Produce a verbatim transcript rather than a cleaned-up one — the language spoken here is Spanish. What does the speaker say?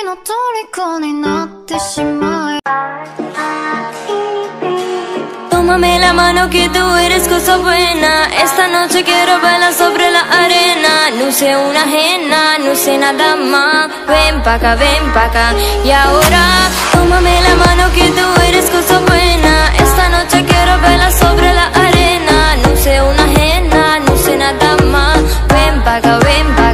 の虜になってしまえ Tómame la mano que tú eres cosa buena. Esta noche quiero bailar sobre la arena. No sé una ajena, no sé nada más. Ven pa' acá, ven pa' acá. Y ahora, tómame la mano que tú eres cosa buena. Esta noche quiero bailar sobre la arena. No sé una ajena, no sé nada más. Ven pa' acá, ven pa' acá.